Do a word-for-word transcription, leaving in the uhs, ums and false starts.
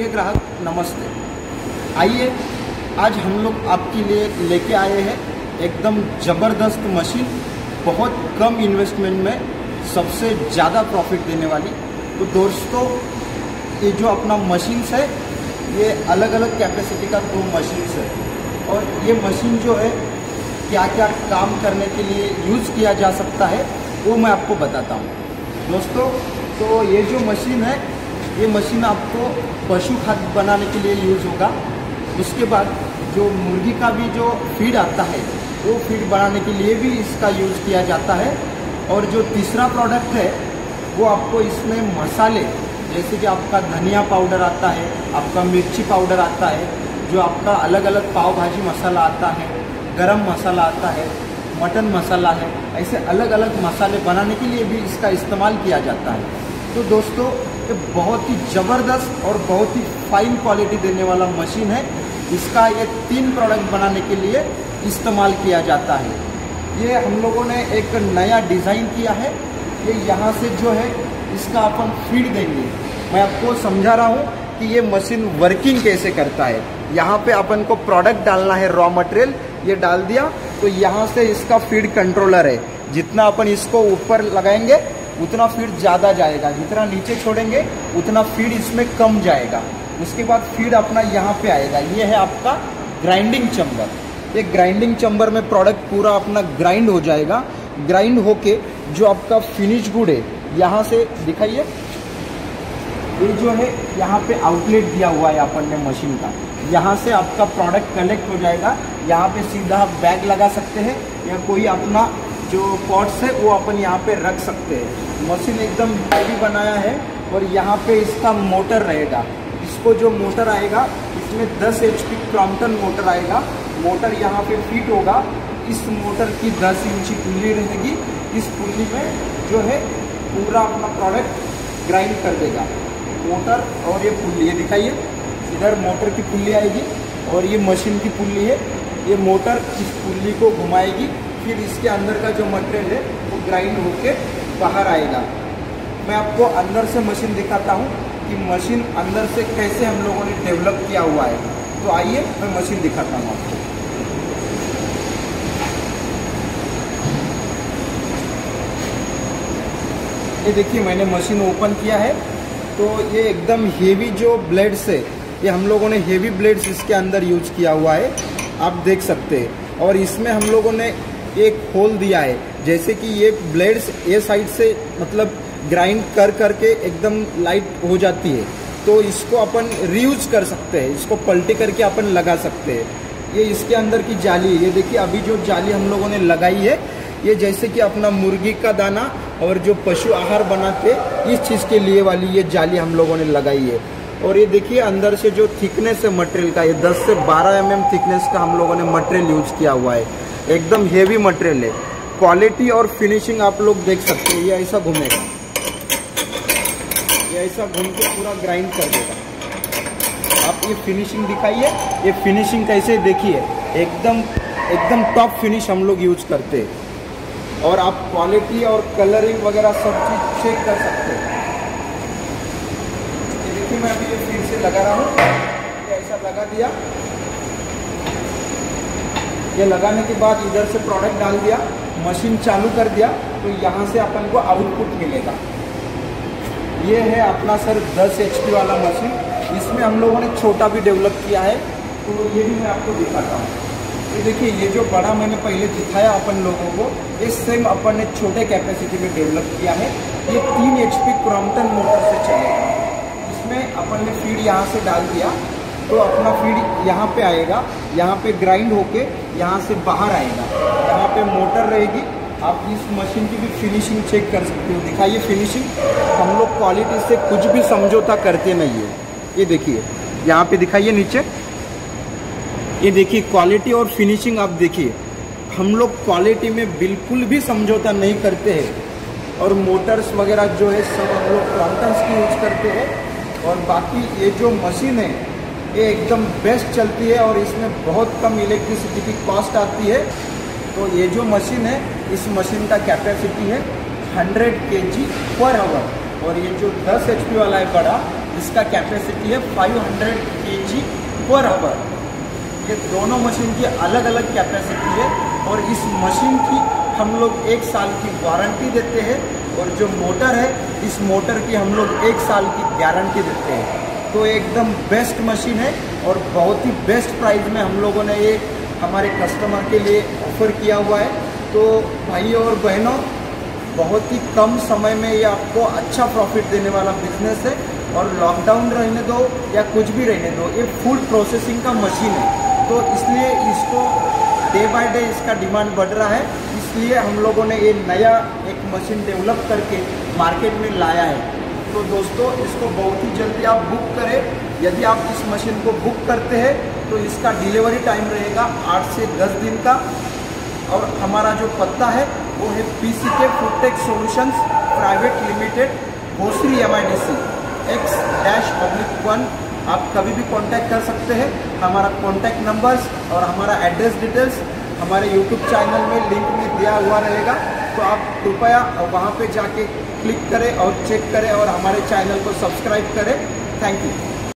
ग्राहक नमस्ते। आइए आज हम लोग आपके लिए लेके आए हैं एकदम ज़बरदस्त मशीन, बहुत कम इन्वेस्टमेंट में सबसे ज़्यादा प्रॉफिट देने वाली। तो दोस्तों, ये जो अपना मशीन्स है ये अलग अलग कैपेसिटी का दो मशीन्स है और ये मशीन जो है क्या क्या काम करने के लिए यूज़ किया जा सकता है वो मैं आपको बताता हूँ। दोस्तों, तो ये जो मशीन है ये मशीन आपको पशु खाद्य बनाने के लिए यूज़ होगा। उसके बाद जो मुर्गी का भी जो फीड आता है वो फीड बनाने के लिए भी इसका यूज़ किया जाता है। और जो तीसरा प्रोडक्ट है वो आपको इसमें मसाले, जैसे कि आपका धनिया पाउडर आता है, आपका मिर्ची पाउडर आता है, जो आपका अलग अलग पाव भाजी मसाला आता है, गरम मसाला आता है, मटन मसाला है, ऐसे अलग अलग मसाले बनाने के लिए भी इसका इस्तेमाल किया जाता है। तो दोस्तों, ये बहुत ही ज़बरदस्त और बहुत ही फाइन क्वालिटी देने वाला मशीन है। इसका ये तीन प्रोडक्ट बनाने के लिए इस्तेमाल किया जाता है। ये हम लोगों ने एक नया डिज़ाइन किया है। ये यहाँ से जो है इसका अपन फीड देंगे। मैं आपको समझा रहा हूँ कि ये मशीन वर्किंग कैसे करता है। यहाँ पे अपन को प्रोडक्ट डालना है, रॉ मटेरियल ये डाल दिया, तो यहाँ से इसका फीड कंट्रोलर है। जितना अपन इसको ऊपर लगाएंगे उतना फीड ज़्यादा जाएगा, जितना नीचे छोड़ेंगे उतना फीड इसमें कम जाएगा। उसके बाद फीड अपना यहाँ पे आएगा। ये है आपका ग्राइंडिंग चैम्बर। ये ग्राइंडिंग चैम्बर में प्रोडक्ट पूरा अपना ग्राइंड हो जाएगा। ग्राइंड होके जो आपका फिनिश गुड है यहाँ से दिखाइए, ये जो है यहाँ पे आउटलेट दिया हुआ है अपन ने मशीन का। यहाँ से आपका प्रोडक्ट कलेक्ट हो जाएगा। यहाँ पे सीधा आप बैग लगा सकते हैं या कोई अपना जो पॉट्स है वो अपन यहाँ पे रख सकते हैं। मशीन एकदम हैवी बनाया है और यहाँ पे इसका मोटर रहेगा। इसको जो मोटर आएगा इसमें दस एच पी क्रॉम्पटन मोटर आएगा। मोटर यहाँ पे फिट होगा। इस मोटर की दस इंची पुल्ली रहेगी। इस पुल्ली में जो है पूरा अपना प्रोडक्ट ग्राइंड कर देगा। मोटर और ये पुल्ली, ये दिखाइए, इधर मोटर की पुल्ली आएगी और ये मशीन की पुल्ली है। ये मोटर इस पुल्ली को घुमाएगी, फिर इसके अंदर का जो मटेरियल है वो ग्राइंड होके बाहर आएगा। मैं आपको अंदर से मशीन दिखाता हूँ कि मशीन अंदर से कैसे हम लोगों ने डेवलप किया हुआ है। तो आइए मैं मशीन दिखाता हूँ आपको। ये देखिए, मैंने मशीन ओपन किया है तो ये एकदम हेवी जो ब्लेड्स है, ये हम लोगों ने हेवी ब्लेड्स इसके अंदर यूज किया हुआ है, आप देख सकते हैं। और इसमें हम लोगों ने एक होल दिया है, जैसे कि ये ब्लेड्स ये साइड से मतलब ग्राइंड कर करके एकदम लाइट हो जाती है, तो इसको अपन रीयूज कर सकते हैं। इसको पलटी करके अपन लगा सकते हैं। ये इसके अंदर की जाली, ये देखिए अभी जो जाली हम लोगों ने लगाई है, ये जैसे कि अपना मुर्गी का दाना और जो पशु आहार बनाते इस चीज़ के लिए वाली ये जाली हम लोगों ने लगाई है। और ये देखिए अंदर से जो थिकनेस है मटेरियल का, ये दस से बारह एम एम थिकनेस का हम लोगों ने मटेरियल यूज किया हुआ है। एकदम हेवी मटेरियल है। क्वालिटी और फिनिशिंग आप लोग देख सकते हैं। ये ऐसा घूमेगा, ये ऐसा घूम के पूरा ग्राइंड कर देगा। आप ये फिनिशिंग दिखाइए, ये फिनिशिंग कैसे देखिए, एकदम एकदम टॉप फिनिश हम लोग यूज करते हैं। और आप क्वालिटी और कलरिंग वगैरह सब चीज़ चेक कर सकते हैं। ये देखिए, मैं अभी ये फिर से लगा रहा हूँ। ये ऐसा लगा दिया, ये लगाने के बाद इधर से प्रोडक्ट डाल दिया, मशीन चालू कर दिया, तो यहाँ से अपन को आउटपुट मिलेगा। ये है अपना सर दस एच पी वाला मशीन। इसमें हम लोगों ने छोटा भी डेवलप किया है, तो ये भी मैं आपको दिखाता हूँ। ये देखिए, ये जो बड़ा मैंने पहले दिखाया अपन लोगों को, ये सेम अपन ने छोटे कैपेसिटी में डेवलप किया है। ये तीन एच पी क्रॉम्पटन मोटर से चलेगा। इसमें अपन ने फीड यहाँ से डाल दिया तो अपना फीड यहाँ पे आएगा, यहाँ पे ग्राइंड होके यहाँ से बाहर आएगा। यहाँ पे मोटर रहेगी। आप इस मशीन की भी फिनिशिंग चेक कर सकते हो। दिखाइए फिनिशिंग, हम लोग क्वालिटी से कुछ भी समझौता करते नहीं है। ये देखिए, यहाँ पे दिखाइए नीचे, ये देखिए क्वालिटी और फिनिशिंग आप देखिए। हम लोग क्वालिटी में बिल्कुल भी समझौता नहीं करते हैं। और मोटर्स वगैरह जो है सब हम लोग क्रॉम्पटन्स की यूज करते हैं। और बाकी ये जो मशीन है ये एकदम बेस्ट चलती है और इसमें बहुत कम इलेक्ट्रिसिटी की कॉस्ट आती है। तो ये जो मशीन है, इस मशीन का कैपेसिटी है हंड्रेड के जी पर आवर। और ये जो दस एच पी वाला है बड़ा, इसका कैपेसिटी है फाइव हंड्रेड के जी पर आवर। ये दोनों मशीन की अलग अलग कैपेसिटी है और इस मशीन की हम लोग एक साल की वारंटी देते हैं और जो मोटर है इस मोटर की हम लोग एक साल की गारंटी देते हैं। तो एकदम बेस्ट मशीन है और बहुत ही बेस्ट प्राइस में हम लोगों ने ये हमारे कस्टमर के लिए ऑफर किया हुआ है। तो भाइयों और बहनों, बहुत ही कम समय में ये आपको अच्छा प्रॉफिट देने वाला बिजनेस है। और लॉकडाउन रहने दो या कुछ भी रहने दो, ये फूड प्रोसेसिंग का मशीन है, तो इसलिए इसको डे बाय डे इसका डिमांड बढ़ रहा है। इसलिए हम लोगों ने ये नया एक मशीन डेवलप करके मार्केट में लाया है। तो दोस्तों, इसको बहुत ही जल्दी आप बुक करें। यदि आप इस मशीन को बुक करते हैं तो इसका डिलीवरी टाइम रहेगा आठ से दस दिन का। और हमारा जो पता है वो है PCK foodtech solutions private limited, Bhosari M I D C X dash public one. आप कभी भी कांटेक्ट कर सकते हैं। हमारा कांटेक्ट नंबर्स और हमारा एड्रेस डिटेल्स हमारे यूट्यूब चैनल में लिंक में दिया हुआ रहेगा। तो आप कृपया वहाँ पे जाके क्लिक करें और चेक करें और हमारे चैनल को सब्सक्राइब करें। Thank you.